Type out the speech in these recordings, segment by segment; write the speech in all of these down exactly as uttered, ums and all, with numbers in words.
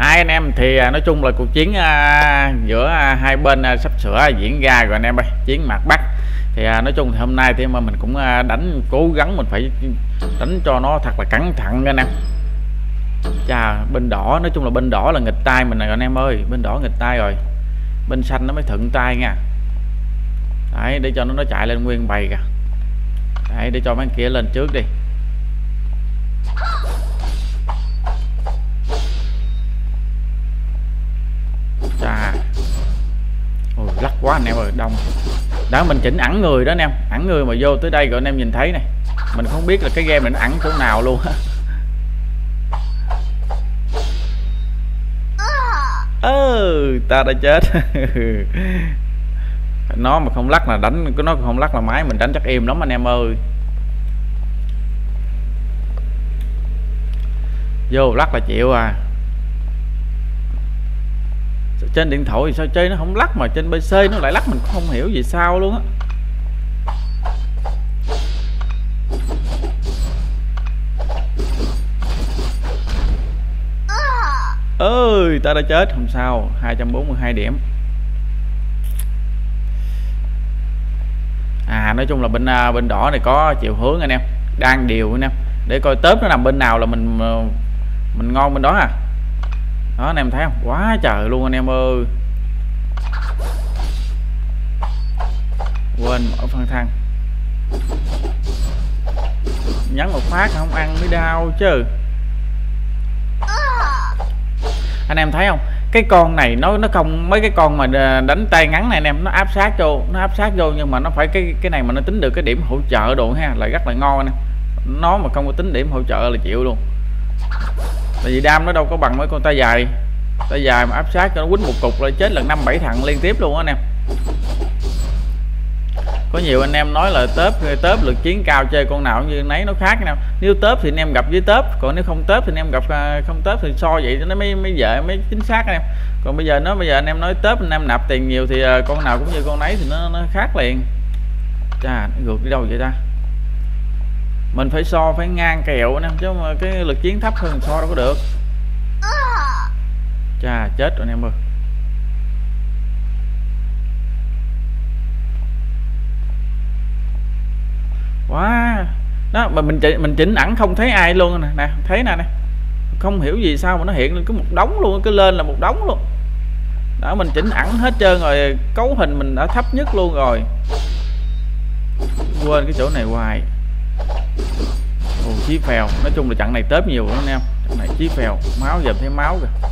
Hai anh em thì à, nói chung là cuộc chiến à, giữa à, hai bên à, sắp sửa diễn ra rồi anh em ơi, chiến mặt Bắc. Thì à, nói chung thì hôm nay thì mà mình cũng à, đánh cố gắng mình phải đánh cho nó thật là cẩn thận anh em. Chà, bên đỏ nói chung là bên đỏ là nghịch tay mình này anh em ơi, bên đỏ nghịch tay rồi, bên xanh nó mới thuận tay nha. Đấy, để cho nó nó chạy lên nguyên bầy kìa. Đấy, để cho mấy kia lên trước đi. Chà, ôi lắc quá anh em ơi, đông. Đã mình chỉnh ẵn người đó anh em, ẵn người mà vô tới đây rồi anh em nhìn thấy này, mình không biết là cái game này nó ẵn chỗ nào luôn á. Ừ, ta đã chết. Nó mà không lắc là đánh, nó không lắc là máy mình đánh chắc im lắm anh em ơi. Vô lắc là chịu à. Trên điện thoại thì sao chơi nó không lắc, mà trên pê xê nó lại lắc, mình không hiểu vì sao luôn á. Ơi, ta đã chết, không sao, hai trăm bốn mươi hai điểm. À, nói chung là bên bên đỏ này có chiều hướng anh em, đang điều anh em, để coi tớp nó nằm bên nào là mình mình ngon bên đó à. Đó anh em thấy không, quá trời luôn anh em ơi. Quên mở phân thăng, nhấn một phát không ăn mới đau chứ. Anh em thấy không, cái con này nó nó không, mấy cái con mà đánh tay ngắn này anh em, nó áp sát vô, nó áp sát vô nhưng mà nó phải cái cái này mà nó tính được cái điểm hỗ trợ đồ ha, là rất là ngon anh em. Nó mà không có tính điểm hỗ trợ là chịu luôn. Tại vì đam nó đâu có bằng mấy con tay dài, tay dài mà áp sát cho nó quýnh một cục là chết lần năm bảy thằng liên tiếp luôn á anh em. Có nhiều anh em nói là tớp tớp lực chiến cao chơi con nào như nấy nó khác nhau. Nếu tớp thì anh em gặp với tớp, còn nếu không tớp thì anh em gặp không tớp, thì so vậy nó mới mới dễ mới chính xác anh em. Còn bây giờ nó bây giờ anh em nói tớp anh em nạp tiền nhiều thì con nào cũng như con nấy thì nó, nó khác liền. Chà, nó ngược đi đâu vậy ta? Mình phải so phải ngang kèo anh em, chứ mà cái lực chiến thấp hơn so đâu có được. Chà, chết rồi anh em ơi. Quá đó, mà mình chỉnh, mình chỉnh ẵn không thấy ai luôn nè, nè thấy nè nè, không hiểu gì sao mà nó hiện lên có một đống luôn, cứ lên là một đống luôn đó. Mình chỉnh ẵn hết trơn rồi, cấu hình mình đã thấp nhất luôn rồi, quên cái chỗ này hoài. Ồ, chí phèo, nói chung là trận này tớp nhiều lắm anh em, trận này chí phèo, máu giờ thấy máu kìa,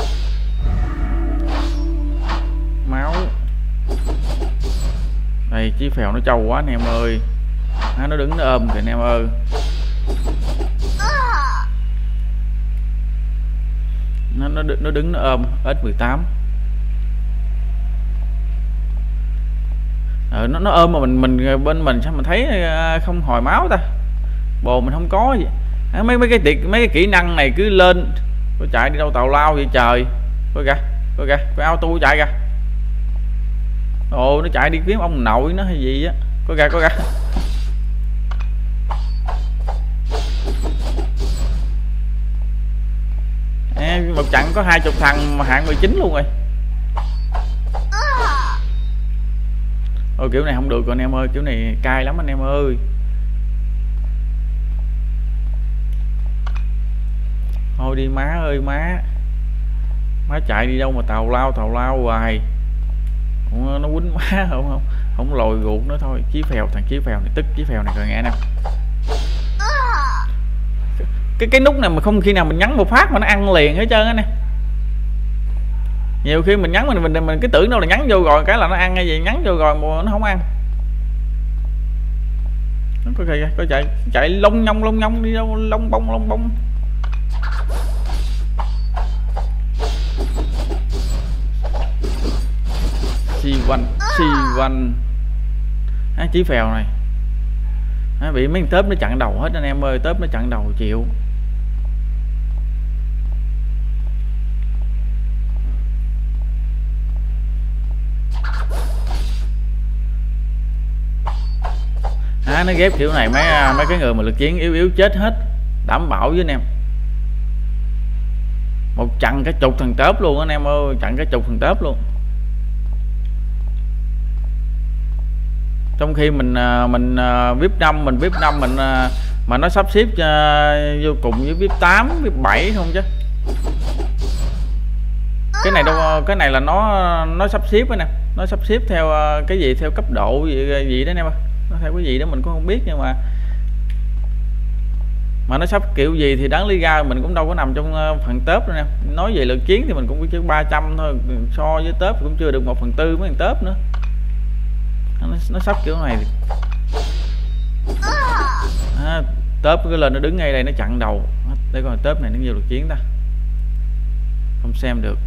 máu đây, chí phèo nó trâu quá anh em ơi. À, nó đứng nó ôm kìa anh em ơi. Nó nó nó đứng nó ôm ét mười tám. Ờ, nó nó ôm mà mình mình bên mình sao mình thấy không hồi máu ta, bồ mình không có gì. À, mấy mấy cái tiệc mấy cái kỹ năng này cứ lên, có chạy đi đâu tào lao vậy trời. Coi kìa, coi kìa, coi auto chạy kìa. Ồ, nó chạy đi kiếm ông nội nó hay gì á. Coi kìa, coi kìa. Một trận có hai chục thằng mà hạng mười chín luôn rồi. Ôi kiểu này không được rồi anh em ơi, kiểu này cay lắm anh em ơi. Thôi đi má ơi má, má chạy đi đâu mà tào lao tào lao hoài, nó quýnh má không không không lồi ruột nữa thôi. Chí phèo, thằng chí phèo này tức, chí phèo này rồi nghe nè. cái cái nút này mà không khi nào mình nhấn một phát mà nó ăn liền hết trơn á nè. Nhiều khi mình nhấn mình mình mình cái tưởng đâu là nhấn vô rồi cái là nó ăn hay gì, nhấn vô rồi mà nó không ăn. Nó có kìa, có chạy chạy lông nhông lông nhông đi đâu, lông bông lông bông. Si văn si văn á, chí phèo này à, bị mấy tớp nó chặn đầu hết anh em ơi, tớp nó chặn đầu chịu. À, nó ghép kiểu này mấy mấy cái người mà lực chiến yếu yếu chết hết, đảm bảo với anh em. một trận cái chục thằng tớp luôn anh em ơi, trận cái chục thằng tớp luôn. Trong khi mình mình vê i pê năm mình vê i pê năm mình mà nó sắp xếp uh, vô cùng với vê i pê tám vê i pê bảy không chứ. Cái này đâu, cái này là nó nó sắp xếp nè, nó sắp xếp theo uh, cái gì, theo cấp độ gì, gì đó em ơi, nó theo cái gì đó mình cũng không biết, nhưng mà mà nó sắp kiểu gì thì đáng lý ra mình cũng đâu có nằm trong uh, phần tớp nữa nè. Nói về lực chiến thì mình cũng chỉ ba trăm thôi, so với tớp cũng chưa được một phần tư mấy thằng tớp nữa. Nó, nó sắp kiểu này thì... à, tớp cái lên nó đứng ngay đây nó chặn đầu. Để coi tớp này nó nhiều lực chiến ta, không xem được.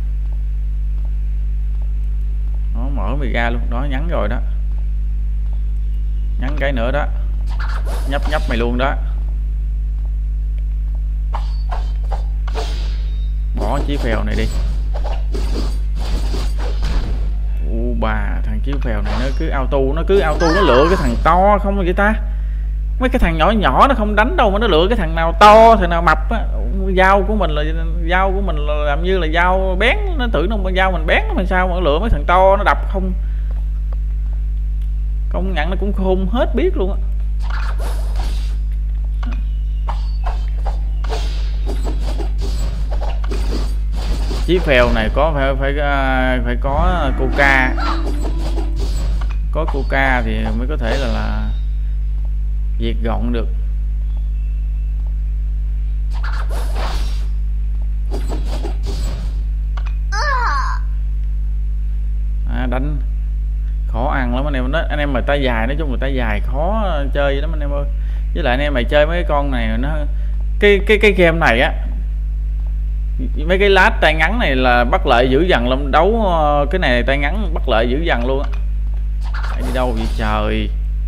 Nó mở mì ra luôn đó, nhắn rồi đó, nhắn cái nữa đó, nhấp nhấp mày luôn đó. Bỏ chí phèo này đi. U bà, thằng chí phèo này nó cứ auto, nó cứ auto nó lựa cái thằng to không vậy ta. Mấy cái thằng nhỏ nhỏ nó không đánh đâu mà nó lựa cái thằng nào to, thằng nào mập á. Dao của mình là dao của mình là làm như là dao bén, nó tưởng nó dao mình bén nó, mình sao mà nó lựa mấy thằng to nó đập không. Công nhận nó cũng khôn hết biết luôn á. Chí phèo này có phải phải phải có coca, có coca thì mới có thể là là diệt gọn được. À, đánh khó ăn lắm anh em. Nó anh em mà tay dài, nói chung là tay dài khó chơi lắm anh em ơi. Với lại anh em mày chơi mấy cái con này nó cái cái cái game này á, mấy cái lát tay ngắn này là bắt lợi dữ dằn lắm. Đấu cái này tay ngắn bắt lợi dữ dằn luôn á. Đi đâu vậy trời.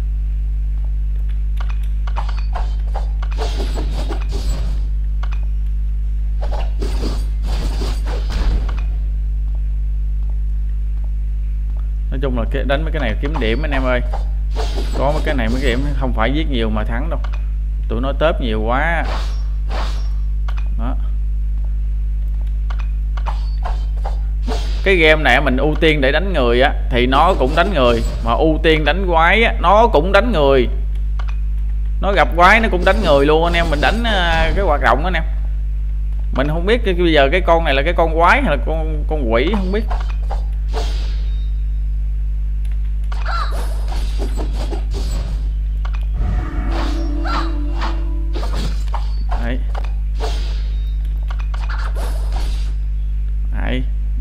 Nói chung là cái đánh mấy cái này kiếm điểm anh em ơi. Có mấy cái này mấy cái điểm không phải giết nhiều mà thắng đâu, tụi nó tớp nhiều quá đó. Cái game này mình ưu tiên để đánh người á thì nó cũng đánh người, mà ưu tiên đánh quái á nó cũng đánh người. Nó gặp quái nó cũng đánh người luôn anh em. Mình đánh cái hoạt động đó anh em. Mình không biết cái bây giờ cái con này là cái con quái hay là con con quỷ không biết. Đấy. Đấy.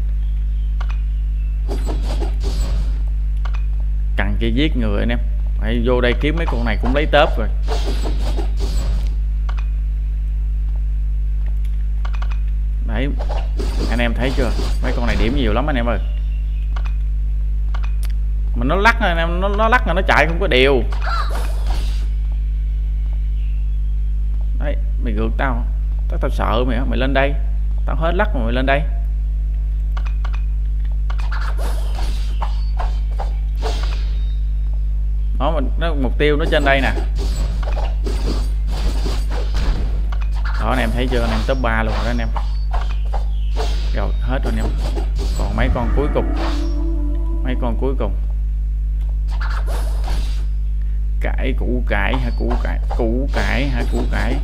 Cần chỉ giết người anh em. Phải vô đây kiếm mấy con này cũng lấy tớp rồi. Đấy, anh em thấy chưa, mấy con này điểm nhiều lắm anh em ơi. Mà nó lắc anh em, nó, nó lắc là nó chạy không có đều. Đấy, mày gượt tao, tao, tao sợ mày, mày lên đây, tao hết lắc mà mày lên đây. Đó, mình nó mục tiêu nó trên đây nè. Đó anh em thấy chưa, anh em top ba luôn đó anh em. Rồi hết rồi anh em. Còn mấy con cuối cùng, mấy con cuối cùng. Cải củ cải hả, củ cải củ cải hả, củ cải.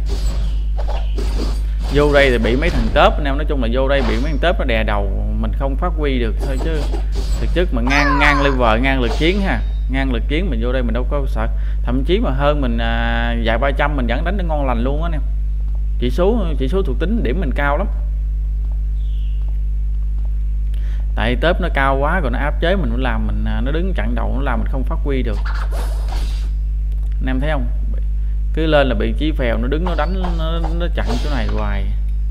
Vô đây thì bị mấy thằng tớp anh em. Nói chung là vô đây bị mấy thằng tớp nó đè đầu, mình không phát huy được thôi chứ. Thực chất mà ngang ngang level, ngang lực chiến ha, ngang lực chiến mình vô đây mình đâu có sợ. Thậm chí mà hơn mình à, vài ba trăm mình vẫn đánh được ngon lành luôn á anh em. Chỉ số chỉ số thuộc tính điểm mình cao lắm. Tại tớp nó cao quá rồi nó áp chế mình, nó làm mình nó đứng chặn đầu, nó làm mình không phát huy được. Anh em thấy không, cứ lên là bị chí phèo nó đứng nó đánh, nó, nó chặn chỗ này hoài.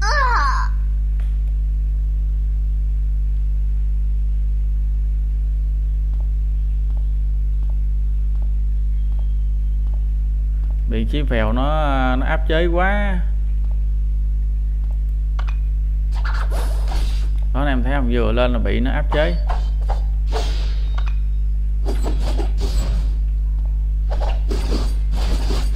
Bị chí phèo nó nó áp chế quá. Đó anh em thấy không, vừa lên là bị nó áp chế.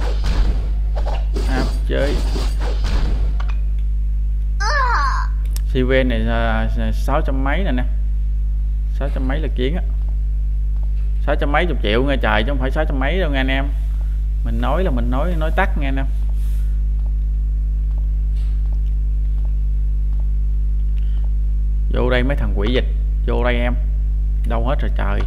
Áp chế. xê vê này sáu trăm mấy nè nè, sáu trăm mấy là kiến á, sáu trăm mấy chục triệu nghe trời, chứ không phải sáu trăm mấy đâu nghe anh em. Mình nói là mình nói nói tắt nghe anh em. Vô đây mấy thằng quỷ dịch, vô đây em, đâu hết rồi trời.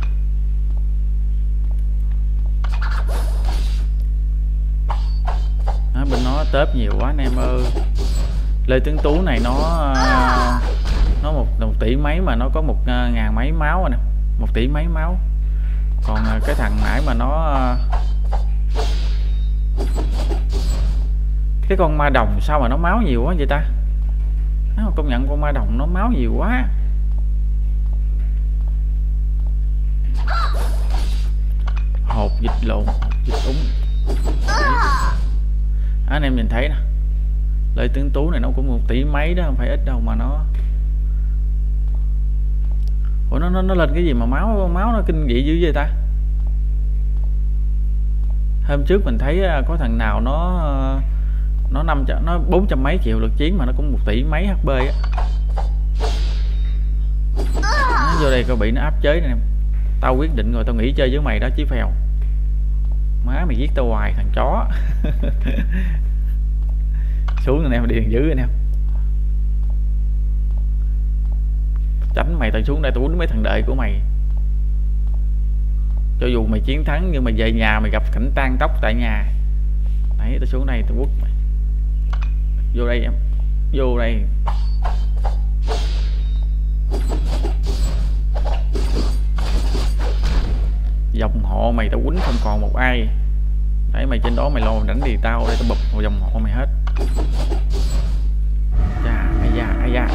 Đó, bên nó tớp nhiều quá anh em ơi. Lê Tướng Tú này nó nó một, một tỷ mấy mà nó có một ngàn mấy máu nè, một tỷ mấy máu. Còn cái thằng nãy mà nó cái con ma đồng sao mà nó máu nhiều quá vậy ta? Nó công nhận con ma đồng nó máu nhiều quá. Hột dịch lộn, hột dịch úng. À, anh em nhìn thấy nè, Lê Tướng Tú này nó cũng một tỷ mấy đó, không phải ít đâu mà nó. Ủa nó nó, nó lên cái gì mà máu máu nó kinh dị dữ vậy ta? Hôm trước mình thấy có thằng nào nó nó năm trăm nó bốn trăm mấy triệu lượt chiến mà nó cũng một tỷ mấy hát pê á. Nó vô đây coi bị nó áp chế nè. Tao quyết định rồi, tao nghỉ chơi với mày đó Chí Phèo. Má mày giết tao hoài thằng chó. Xuống anh em, điền dữ anh em. Tránh mày, tao xuống đây tao quýnh mấy thằng đệ của mày. Cho dù mày chiến thắng nhưng mà về nhà mày gặp cảnh tan tóc tại nhà. Đấy, tao xuống đây tao quất mày. Vô đây em, vô đây. Dòng họ mày tao quýnh không còn một ai. Đấy, mày trên đó mày lo đánh đi tao đây, tao bụp vào dòng họ mày hết. Chà, ai da, ai da.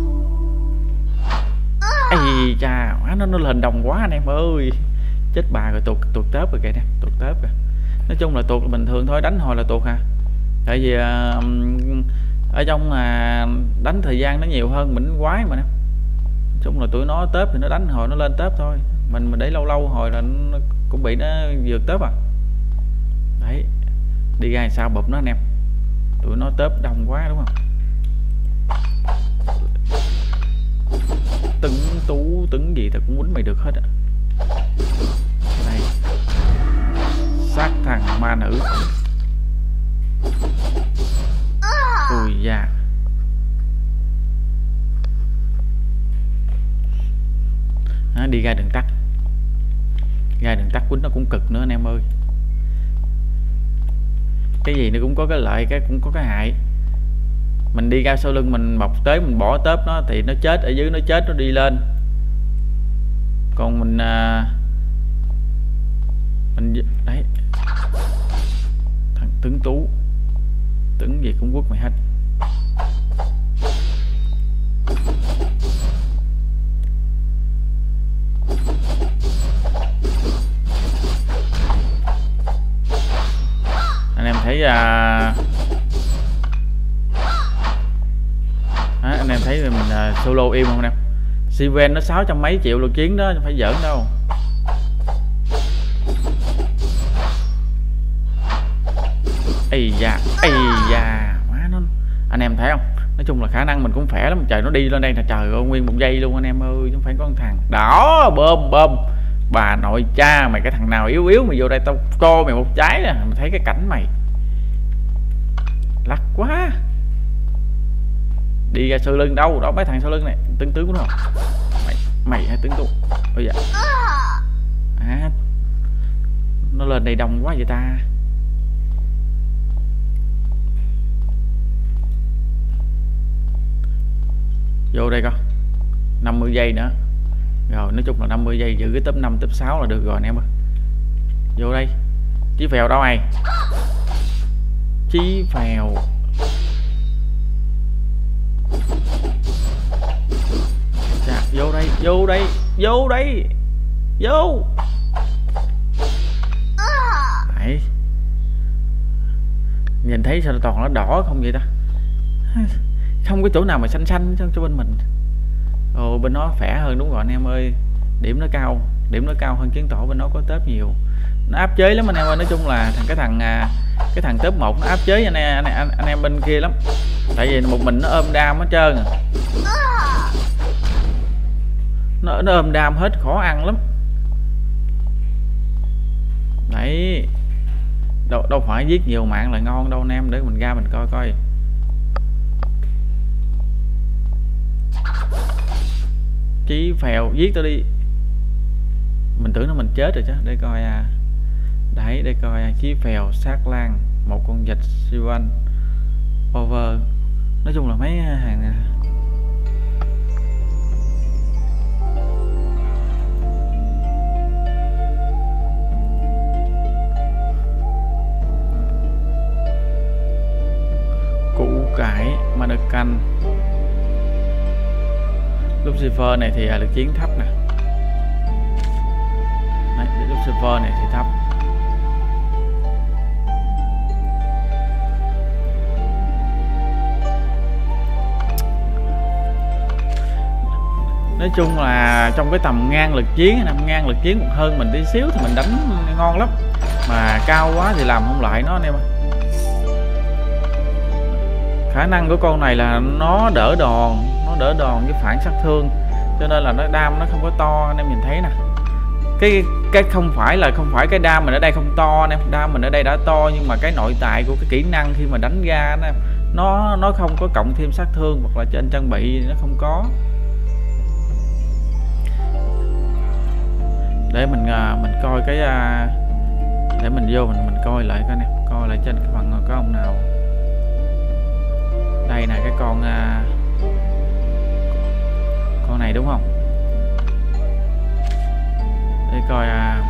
Ây cha, nó nó lên đồng quá anh em ơi. Chết bà rồi, tuột tuột tớp rồi kìa nè, tuột tớp rồi. Nói chung là tuột là bình thường thôi, đánh hồi là tuột ha. Tại vì uh, ở trong mà uh, đánh thời gian nó nhiều hơn mình quái mà nè. Nói chung là tụi nó tớp thì nó đánh hồi nó lên tớp thôi. Mình mà để lâu lâu hồi là nó cũng bị nó vượt tớp à. Đấy, đi ra sao bụp nó anh em. Tụi nó tớp đông quá đúng không? Tứng Tú, tứng gì tao cũng quýnh mày được hết á. Đây, sát thằng ma nữ. Ui da. Đó, đi ra đường tắt. Ra đường tắt quýnh nó cũng cực nữa anh em ơi. Cái gì nó cũng có cái lợi, cái cũng có cái hại. Mình đi ra sau lưng mình bọc tới mình bỏ tớp nó thì nó chết ở dưới, nó chết nó đi lên. Còn mình à, mình đấy, thằng Tướng Tú, tướng gì cũng quất mày hết. Anh em thấy à, à anh em thấy mình à, solo im không nè. Siven nó sáu trăm mấy triệu lượt chiến đó, không phải giỡn đâu. Ây da, ây da, má nó. Anh em thấy không? Nói chung là khả năng mình cũng khỏe lắm. Trời nó đi lên đây là trời ơi, nguyên một giây luôn anh em ơi, chứ không phải có một thằng. Đó, bơm bơm. Bà nội cha mày, cái thằng nào yếu yếu mày vô đây tao co mày một trái nè, mày thấy cái cảnh mày. Lắc quá. Đi ra sau lưng đâu, đó mấy thằng sau lưng này, tướng tướng của nó. Mày mày hay tướng tu. Ôi dạ. À, nó lên đây đông quá vậy ta. Vô đây coi. năm mươi giây nữa. Rồi nói chung là năm mươi giây giữ cái top năm top sáu là được rồi anh em ơi. Vô đây. Chí Phèo đâu mày? Chí Phèo. Chà, vô đây, vô đây, vô đây. Vô. Đấy. Nhìn thấy sao toàn nó đỏ không vậy ta? Không có chỗ nào mà xanh xanh cho bên mình. Ồ, bên nó khỏe hơn đúng rồi anh em ơi. Điểm nó cao, điểm nó cao hơn chứng tỏ bên nó có tớp nhiều. nó áp chế lắm anh em ơi. Nói chung là thằng cái thằng cái thằng top một nó áp chế anh em anh, anh, anh em bên kia lắm, tại vì một mình nó ôm đam hết trơn à. nó, nó ôm đam hết, khó ăn lắm đấy. Đâu, đâu phải giết nhiều mạng là ngon đâu anh em, để mình ra mình coi coi. Chí phèo giết tao đi, mình tưởng nó mình chết rồi chứ. Để coi à, đấy để coi à. Chí phèo, sát lan, một con vịt siêu anh, over. Nói chung là mấy hàng này. Củ cải, Mannequin, Lucifer này thì lực chiến thấp nè. Đấy, Lucifer này thì thấp. Nói chung là trong cái tầm ngang lực chiến, nằm ngang lực chiến hơn mình tí xíu thì mình đánh ngon lắm, mà cao quá thì làm không lại nó anh em ơi. Khả năng của con này là nó đỡ đòn, nó đỡ đòn với phản sát thương, cho nên là nó đam nó không có to anh em nhìn thấy nè. Cái cái không phải là không phải cái đam mình ở đây không to anh em, đam mình ở đây đã to, nhưng mà cái nội tại của cái kỹ năng khi mà đánh ra anh em, nó nó không có cộng thêm sát thương, hoặc là trên trang bị nó không có. Để mình mình coi cái để mình vô mình mình coi lại coi nè, coi lại trên cái phần có ông nào. Đây nè, cái con con này đúng không? Để coi à,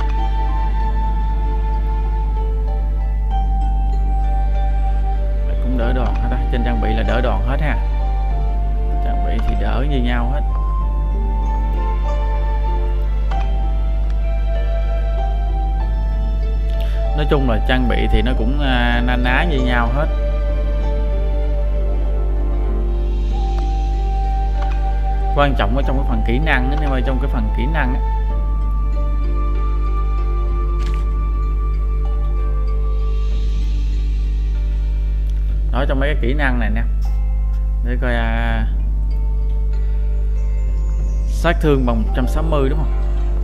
cũng đỡ đòn hết á, trên trang bị là đỡ đòn hết ha. Trang bị thì đỡ như nhau hết. Nói chung là trang bị thì nó cũng à, na ná như nhau hết. Quan trọng ở trong cái phần kỹ năng đó, trong cái phần kỹ năng đó. Đó, trong mấy cái kỹ năng này nè, để coi à, sát thương bằng một trăm sáu mươi đúng không?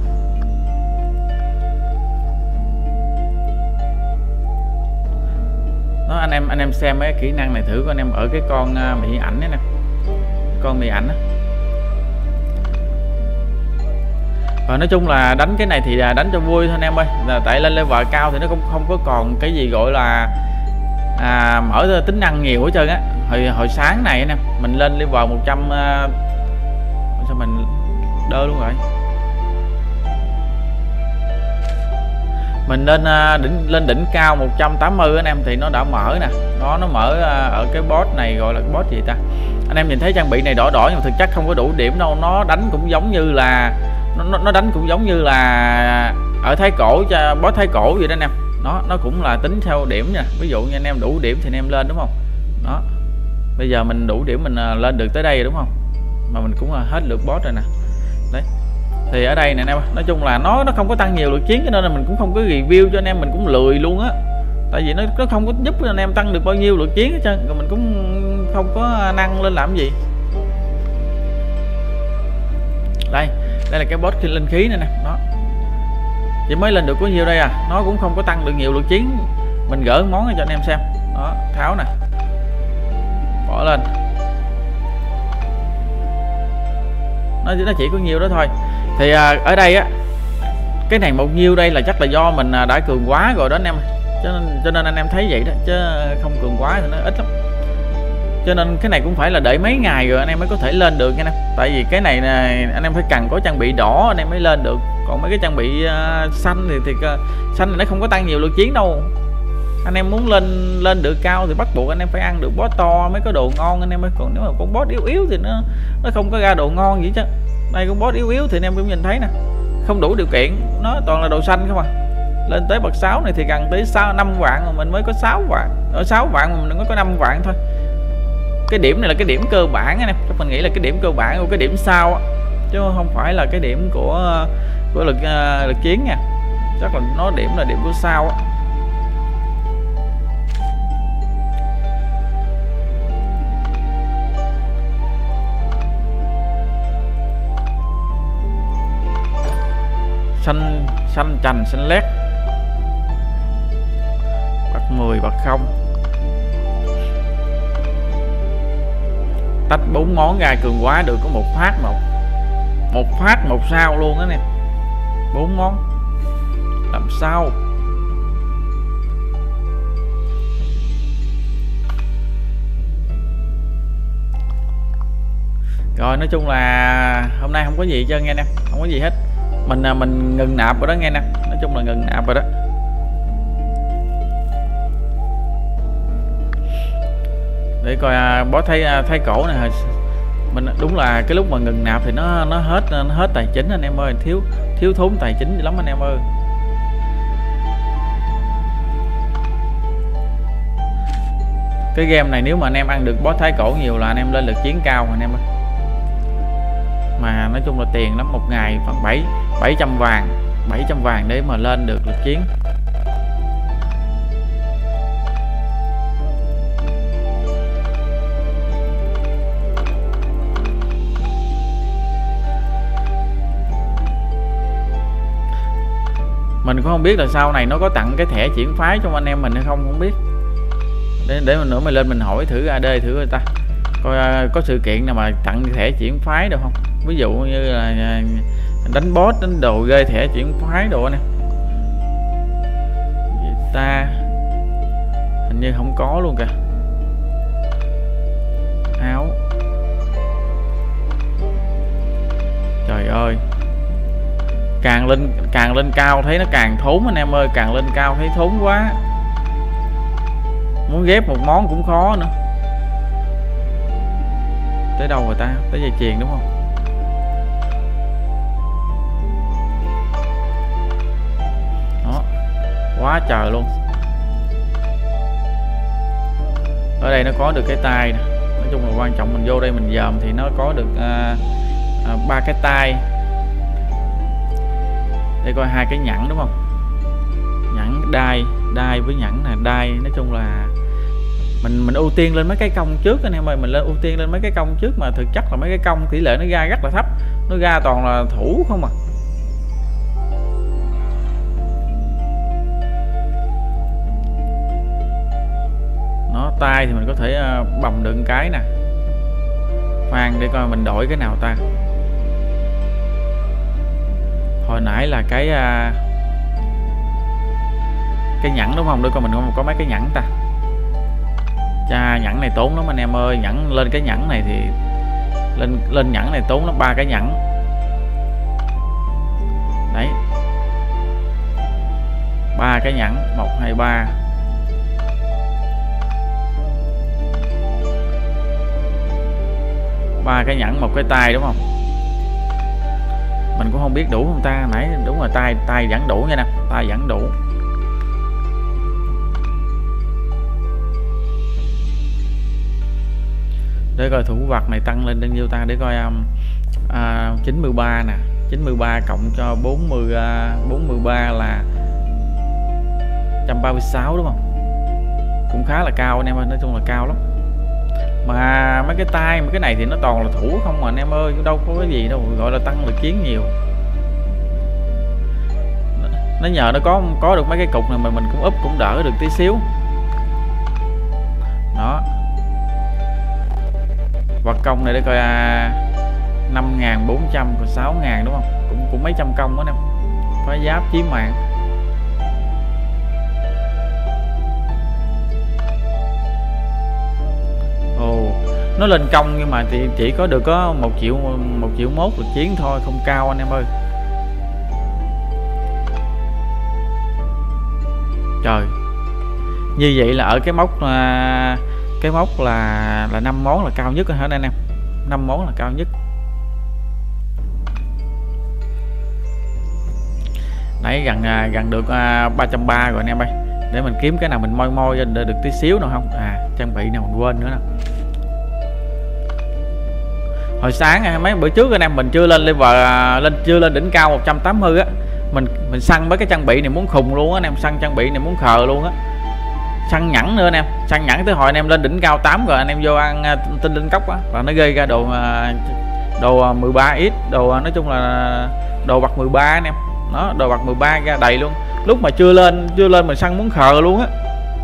Đó, anh em anh em xem mấy cái kỹ năng này thử coi anh em, ở cái con uh, mỹ ảnh đấy nè, con mỹ ảnh đó. Và nói chung là đánh cái này thì đánh cho vui thôi anh em ơi, là tại lên level cao thì nó cũng không có còn cái gì gọi là à, mở tính năng nhiều hết trơn á. Hồi hồi sáng này anh em mình lên level một trăm uh, sao mình đơ luôn rồi. Mình lên uh, đỉnh lên đỉnh cao một trăm tám mươi anh em thì nó đã mở nè, nó nó mở uh, ở cái boss này gọi là cái boss gì ta. Anh em nhìn thấy trang bị này đỏ đỏ nhưng mà thực chất không có đủ điểm đâu, nó đánh cũng giống như là nó nó đánh cũng giống như là ở thái cổ cho boss thái cổ vậy đó anh em. Nó nó cũng là tính theo điểm nha. Ví dụ như anh em đủ điểm thì anh em lên đúng không? Đó. Bây giờ mình đủ điểm mình uh, lên được tới đây rồi đúng không? Mà mình cũng uh, hết lượt boss rồi nè. Đấy. Thì ở đây nè anh em, nói chung là nó nó không có tăng nhiều lượt chiến, cho nên là mình cũng không có review cho anh em, mình cũng lười luôn á. Tại vì nó nó không có giúp cho anh em tăng được bao nhiêu lượt chiến hết trơn, rồi mình cũng không có năng lên làm gì. Đây, đây là cái boss khi linh khí này nè, đó. Chỉ mới lên được có nhiêu đây à, nó cũng không có tăng được nhiều lượt chiến. Mình gỡ món cho anh em xem. Đó, tháo nè. Bỏ lên. Nó nó chỉ có nhiêu đó thôi. Thì à, ở đây á, cái này một nhiêu đây là chắc là do mình đã cường quá rồi đó anh em. Cho nên cho nên anh em thấy vậy đó, chứ không cường quá thì nó ít lắm. Cho nên cái này cũng phải là đợi mấy ngày rồi anh em mới có thể lên được nha anh em. Tại vì cái này nè, anh em phải cần có trang bị đỏ anh em mới lên được. Còn mấy cái trang bị uh, xanh thì, thì uh, xanh thì nó không có tăng nhiều lượt chiến đâu. Anh em muốn lên lên được cao thì bắt buộc anh em phải ăn được boss to mới có đồ ngon anh em ơi. Còn nếu mà con boss yếu yếu thì nó nó không có ra đồ ngon gì chứ. Đây con boss yếu yếu thì anh em cũng nhìn thấy nè, không đủ điều kiện, nó toàn là đồ xanh không à. Lên tới bậc sáu này thì cần tới sáu năm vạn mà mình mới có sáu vạn, ở sáu vạn mà mình mới có năm vạn thôi. Cái điểm này là cái điểm cơ bản anh em, chắc mình nghĩ là cái điểm cơ bản của cái điểm sau á, chứ không phải là cái điểm của của lực uh, lực chiến nha. chắc là nó điểm là điểm của sao á. Xanh xanh chành xanh lét, bạc mười bạc không, tách bốn món ra cường quá được có một phát một một phát một sao luôn đó nè. Bốn món làm sao. Rồi nói chung là hôm nay không có gì chứ nghe nè, không có gì hết. Mình mình ngừng nạp rồi đó nghe nè, nói chung là ngừng nạp rồi đó. Để coi boss thấy thấy cổ này mình đúng là cái lúc mà ngừng nạp thì nó nó hết nó hết tài chính anh em ơi, thiếu thiếu thốn tài chính lắm anh em ơi. Cái game này nếu mà anh em ăn được boss thái cổ nhiều là anh em lên lực chiến cao anh em ơi. Mà nói chung là tiền lắm, một ngày khoảng bảy bảy trăm vàng, bảy trăm vàng để mà lên được lực chiến. Mình cũng không biết là sau này nó có tặng cái thẻ chuyển phái cho anh em mình hay không, không biết. Để để mình nữa mình lên mình hỏi thử a đê thử người ta coi có sự kiện nào mà tặng thẻ chuyển phái được không. Ví dụ như là đánh boss đánh đồ ghê thẻ chuyển phái đồ nè. Ta hình như không có luôn kìa. Áo. Trời ơi. Càng lên càng lên cao thấy nó càng thốn anh em ơi, càng lên cao thấy thốn quá. Muốn ghép một món cũng khó nữa. Tới đâu rồi ta? Tới dây chuyền đúng không? Đó. Quá trời luôn. Ở đây nó có được cái tay nè. Nói chung là quan trọng mình vô đây mình dòm thì nó có được ba cái tay. Đây coi hai cái nhẫn đúng không? Nhẫn đai, đai với nhẫn là đai, nói chung là mình mình ưu tiên lên mấy cái công trước anh em ơi, mình lên ưu tiên lên mấy cái công trước mà thực chất là mấy cái công tỷ lệ nó ra rất là thấp, nó ra toàn là thủ không à. Nó tay thì mình có thể bầm đựng cái nè. Khoan để coi mình đổi cái nào ta. Hồi nãy là cái cái nhẫn đúng không? Để coi mình không có mấy cái nhẫn ta. Chà, nhẫn này tốn lắm anh em ơi, nhẫn lên cái nhẫn này thì lên lên nhẫn này tốn lắm, ba cái nhẫn. Đấy. Ba cái nhẫn, một hai ba. Ba cái nhẫn một cái tay đúng không? Mình cũng không biết đủ không ta, nãy đúng rồi tay tay vẫn đủ nha nè, tay vẫn đủ. Để coi thủ vật này tăng lên bao nhiêu ta, để coi um, à, chín mươi ba nè, chín mươi ba cộng cho bốn mươi uh, bốn mươi ba là một trăm ba mươi sáu đúng không? Cũng khá là cao anh em ơi, nói chung là cao lắm. Mà mấy cái tay mấy cái này thì nó toàn là thủ không mà anh em ơi, đâu có cái gì đâu gọi là tăng lực chiến nhiều. Nó nhờ nó có có được mấy cái cục này mà mình cũng úp cũng đỡ được tí xíu. Đó. Vật công này để coi à, năm nghìn bốn trăm còn sáu nghìn đúng không? Cũng cũng mấy trăm công đó em. Phá giáp chí mạng. Ồ, nó lên công nhưng mà thì chỉ có được có một triệu một triệu mốt lực chiến thôi, không cao anh em ơi. Trời. Như vậy là ở cái mốc à, cái mốc là là năm món là cao nhất rồi hả anh em? năm món là cao nhất. Nãy gần à, gần được à, ba trăm ba mươi rồi anh em ơi. Để mình kiếm cái nào mình moi moi để được tí xíu nào không? À, trang bị nào mình quên nữa nè. Hồi sáng mấy bữa trước anh em mình chưa lên level à, lên chưa lên đỉnh cao một trăm tám mươi á. mình mình săn mấy cái trang bị này muốn khùng luôn á anh em, săn trang bị này muốn khờ luôn á. Săn nhẫn nữa anh em, săn nhẫn tới hồi anh em lên đỉnh cao tám rồi anh em vô ăn uh, tinh linh cốc á là nó gây ra đồ uh, đồ uh, mười ba ít, đồ uh, nói chung là đồ bạc mười ba anh em. Đó, đồ bạc mười ba ra đầy luôn. Lúc mà chưa lên chưa lên mình săn muốn khờ luôn á.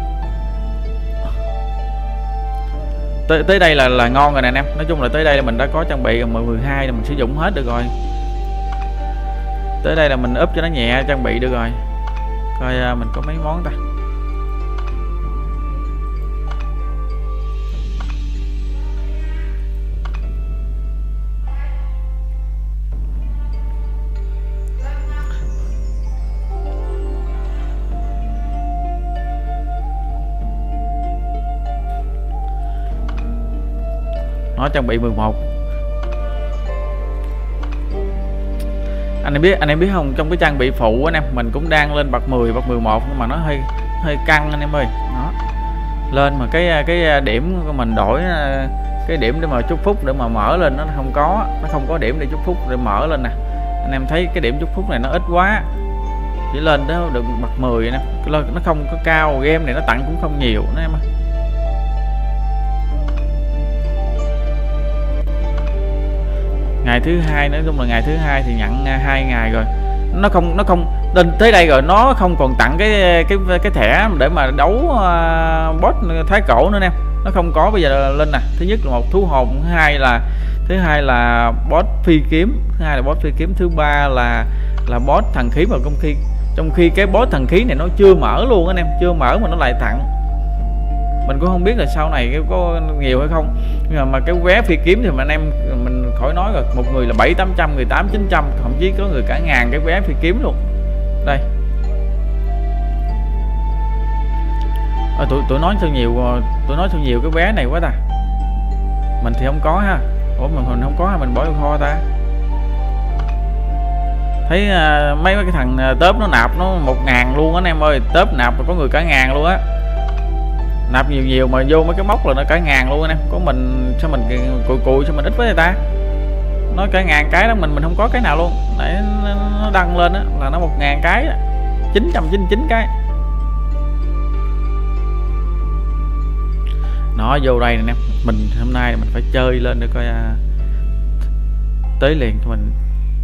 Tới tới đây là là ngon rồi nè anh em. Nói chung là tới đây là mình đã có trang bị mười hai là mình sử dụng hết được rồi. Tới đây là mình úp cho nó nhẹ trang bị được rồi. Coi uh, mình có mấy món ta. Nó trang bị mười một. Anh em biết anh em biết không, trong cái trang bị phụ anh em mình cũng đang lên bậc mười bậc mười một nhưng mà nó hơi hơi căng anh em ơi. Đó. Lên mà cái cái điểm của mình đổi cái điểm để mà chúc phúc để mà mở lên nó không có, nó không có điểm để chúc phúc để mở lên nè. Anh em thấy cái điểm chúc phúc này nó ít quá. Chỉ lên đó được bậc mười nè, nó không có cao, game này nó tặng cũng không nhiều anh em ơi. Ngày thứ hai nói chung là ngày thứ hai thì nhận hai ngày rồi, nó không nó không đến tới đây rồi nó không còn tặng cái cái cái thẻ để mà đấu uh, boss thái cổ nữa nè, nó không có bây giờ lên nè. Thứ nhất là một thú hồn, thứ hai là thứ hai là boss phi kiếm, thứ hai là boss phi kiếm, thứ ba là là boss thần khí vào công khi trong khi cái boss thần khí này nó chưa mở luôn anh em, chưa mở mà nó lại tặng. Mình cũng không biết là sau này có nhiều hay không, nhưng mà, mà cái vé phi kiếm thì mà anh em mình khỏi nói rồi, một người là bảy tám trăm, người tám chín trăm, thậm chí có người cả ngàn cái vé phi kiếm luôn. Đây à, tụi tụi nói sao nhiều tụi nói sao nhiều cái vé này quá ta. Mình thì không có ha. Ủa mình, mình không có ha, mình bỏ vô kho ta. Thấy uh, mấy cái thằng uh, tớp nó nạp nó một ngàn luôn á anh em ơi, tớp nạp có người cả ngàn luôn á. Nạp nhiều nhiều mà vô mấy cái móc là nó cả ngàn luôn anh em. Có mình sao mình cùi cùi sao mình ít với người ta. Nó cả ngàn cái đó, mình mình không có cái nào luôn. Để nó đăng lên á là nó một ngàn cái đó. chín trăm chín mươi chín cái. Nó vô đây nè em. Mình hôm nay mình phải chơi lên để coi uh, tới liền cho mình.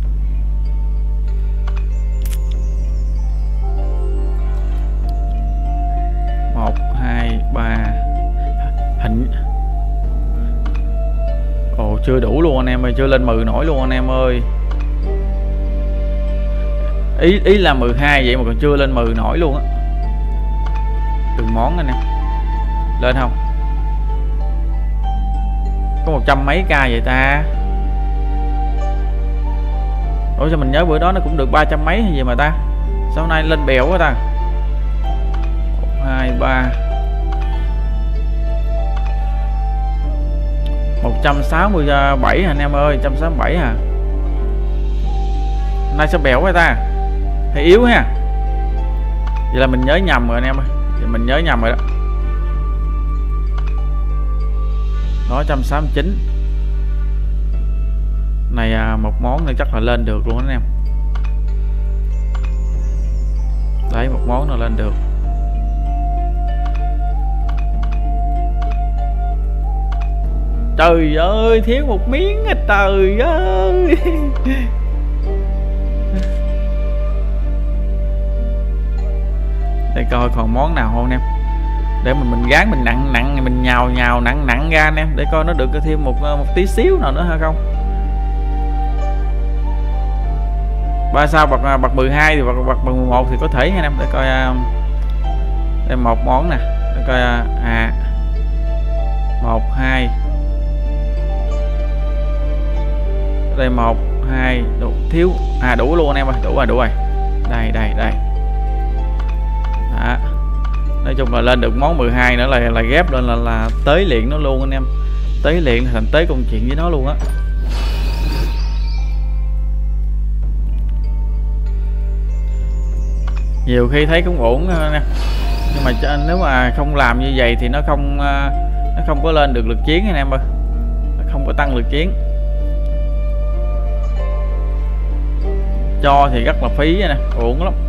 Một hai ba hình. Ồ chưa đủ luôn anh em ơi, chưa lên mười nổi luôn anh em ơi. Ý ý là mười hai vậy mà còn chưa lên mười nổi luôn á. Từng món anh em. Lên không? Có một trăm mấy k vậy ta. Ủa sao mình nhớ bữa đó nó cũng được ba trăm mấy hay gì mà ta. Sao nay lên bèo quá ta. Hai ba một trăm sáu mươi bảy anh em ơi, một trăm sáu mươi bảy à. Nay sao bèo quá ta, hay yếu ha. Vậy là mình nhớ nhầm rồi anh em ơi, vậy mình nhớ nhầm rồi đó. Đó một trăm sáu mươi chín này à, một món nữa chắc là lên được luôn anh em. Đấy một món nữa lên được. Trời ơi thiếu một miếng à, trời ơi. Để coi còn món nào không em. Để mình mình gán mình nặng nặng mình nhào nhào nặng nặng ra anh em, để coi nó được thêm một một tí xíu nào nữa hay không. Ba sao bậc bậc mười hai thì bậc bậc mười một thì có thể anh em. Để coi đây một món nè, để coi à một hai. Đây một hai đủ thiếu à, đủ luôn anh em ơi, đủ rồi đủ rồi. Đây đây đây. Đó. Nói chung là lên được món mười hai nữa là là ghép lên là là tới liền nó luôn anh em. Tới liền thành tới công chuyện với nó luôn á. Nhiều khi thấy cũng ổn nè. Nhưng mà nếu mà không làm như vậy thì nó không nó không có lên được lực chiến anh em ơi. Nó không có tăng lực chiến. cho thì rất là phí nè, uổng lắm.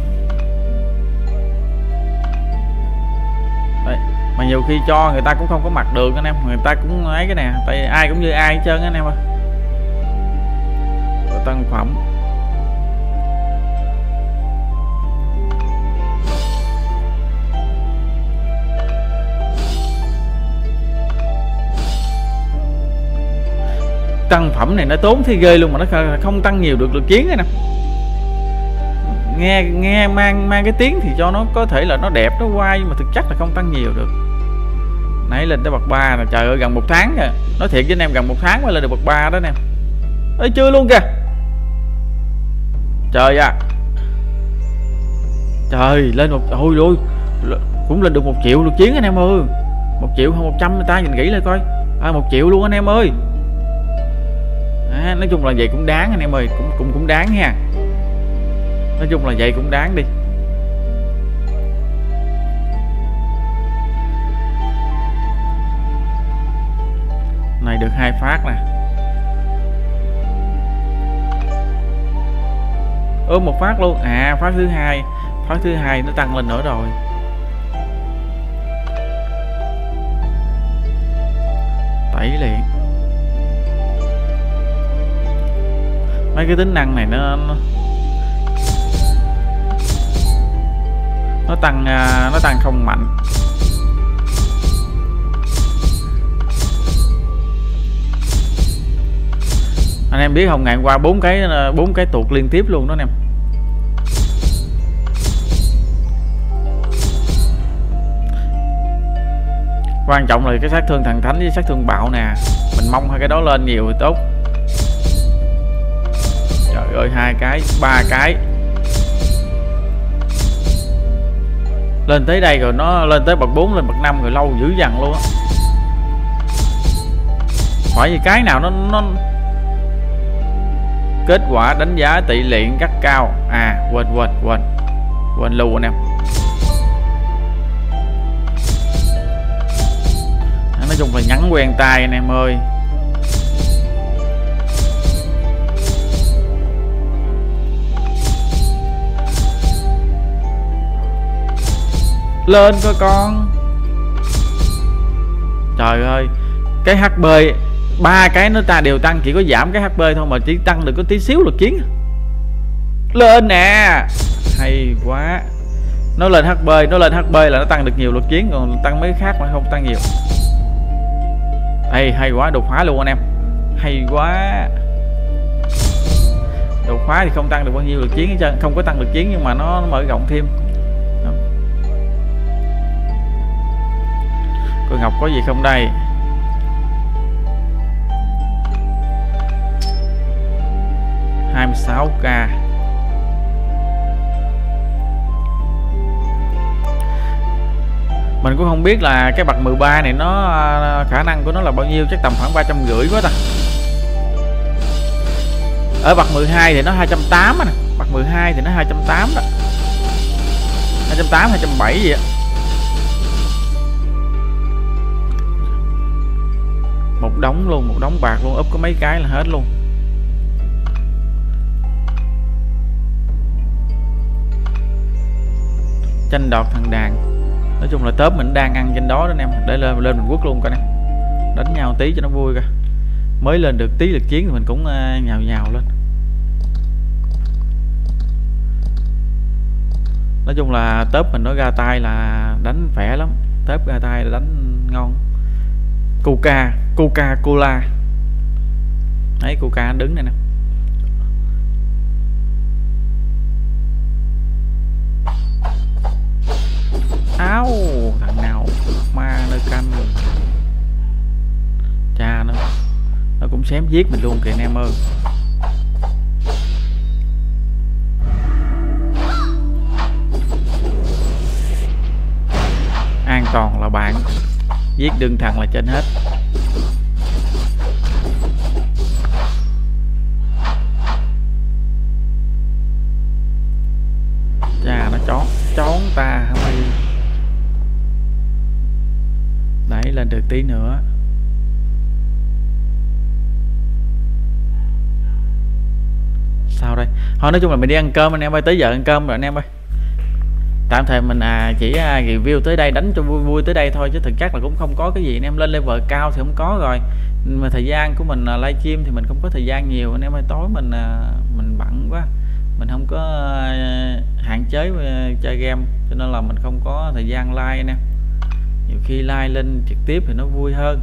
Đấy. Mà nhiều khi cho người ta cũng không có mặc được anh em, người ta cũng ấy cái nè, tại ai cũng như ai hết trơn anh em ơi. Tân phẩm tăng phẩm này nó tốn thì ghê luôn, mà nó không tăng nhiều được lực chiến nè. Nghe nghe mang mang cái tiếng thì cho nó có thể là nó đẹp nó quay, nhưng mà thực chất là không tăng nhiều được. Nãy lên tới bậc ba là trời ơi, gần một tháng rồi. Nói thiệt với anh em, gần một tháng mới lên được bậc ba đó anh em. Ê, chưa luôn kìa. Trời à. Trời, lên một ôi ôi cũng lên được một triệu lực chiến anh em ơi. Một triệu hơn một trăm, người ta nhìn kỹ lại coi. À, một triệu luôn anh em ơi. À, nói chung là vậy cũng đáng anh em ơi, cũng cũng cũng đáng nha. Nói chung là vậy cũng đáng đi. Này được hai phát nè. Ơ một phát luôn. À phát thứ hai, phát thứ hai nó tăng lên nữa rồi. Tẩy liền. Mấy cái tính năng này nó nó, nó tăng nó tăng không mạnh. Anh em biết không, ngày hôm qua bốn cái bốn cái tuột liên tiếp luôn đó anh em. Quan trọng là cái sát thương thần thánh với sát thương bạo nè, mình mong hai cái đó lên nhiều thì tốt. Trời ơi, hai cái, ba cái. Lên tới đây rồi nó lên tới bậc bốn, lên bậc năm rồi lâu dữ dằn luôn á. Phải vì cái nào nó nó kết quả đánh giá tỷ lệ rất cao. À quên quên quên quên luôn anh em. Nói chung là nhắn quen tay anh em ơi. Lên coi con. Trời ơi, cái hát pê ba cái nó ta đều tăng, chỉ có giảm cái hát pê thôi mà chỉ tăng được có tí xíu lực chiến. Lên nè, hay quá. Nó lên hát pê, nó lên hát pê là nó tăng được nhiều lực chiến, còn tăng mấy khác mà không tăng nhiều. Hay hay quá, đột phá luôn anh em. Hay quá. Đột phá thì không tăng được bao nhiêu lực chiến hết trơn, không có tăng lực chiến nhưng mà nó, nó mở rộng thêm. Coi Ngọc có gì không đây. hai mươi sáu k. Mình cũng không biết là cái bậc mười ba này nó khả năng của nó là bao nhiêu, chắc tầm khoảng ba trăm rưỡi quá ta. Ở bậc mười hai thì nó hai trăm tám mươi nè, bậc mười hai thì nó hai trăm tám mươi đó. hai trăm tám mươi, hai trăm bảy mươi gì á. Một đống luôn, một đống bạc luôn, úp có mấy cái là hết luôn. Tranh đoạt thằng đàn. Nói chung là tớp mình đang ăn trên đó đó anh em. Để lên lên mình quất luôn coi anh em. Đánh nhau tí cho nó vui coi. Mới lên được tí lực chiến thì mình cũng uh, nhào nhào lên. Nói chung là tớp mình nó ra tay là đánh khỏe lắm. Tớp ra tay là đánh ngon. Coca, Coca Cola. Đấy, Coca đứng này nè. Áo, thằng nào ma nơi canh. Cha nó nó cũng xém giết mình luôn kìa anh em ơi. An toàn là bạn, giết đương thằng là trên hết. Chà, nó chón chón ta không đi. Đấy, lên được tí nữa. sao đây? Thôi nói chung là mình đi ăn cơm anh em ơi, tới giờ ăn cơm rồi anh em ơi. Tạm thời mình à, chỉ à, review tới đây, đánh cho vui vui tới đây thôi chứ thực chất là cũng không có cái gì anh em. Lên level cao thì không có rồi, mà thời gian của mình à, livestream thì mình không có thời gian nhiều anh em ơi. Tối mình à, mình bận quá, mình không có à, hạn chế à, chơi game, cho nên là mình không có thời gian like anh em. Nhiều khi like lên trực tiếp thì nó vui hơn.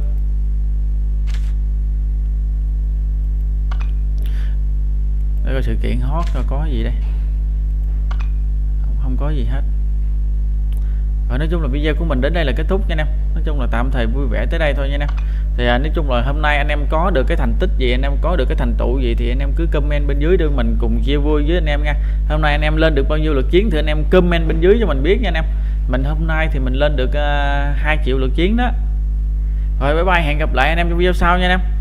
Đây có sự kiện hot rồi, có gì đây? Không, không có gì hết. Và nói chung là video của mình đến đây là kết thúc nha anh em. Nói chung là tạm thời vui vẻ tới đây thôi nha anh em. Thì à, nói chung là hôm nay anh em có được cái thành tích gì, anh em có được cái thành tựu gì thì anh em cứ comment bên dưới để mình cùng chia vui với anh em nha. Hôm nay anh em lên được bao nhiêu lượt chiến thì anh em comment bên dưới cho mình biết nha anh em. Mình hôm nay thì mình lên được uh, hai triệu lượt chiến đó. Rồi bye bye, hẹn gặp lại anh em trong video sau nha anh em.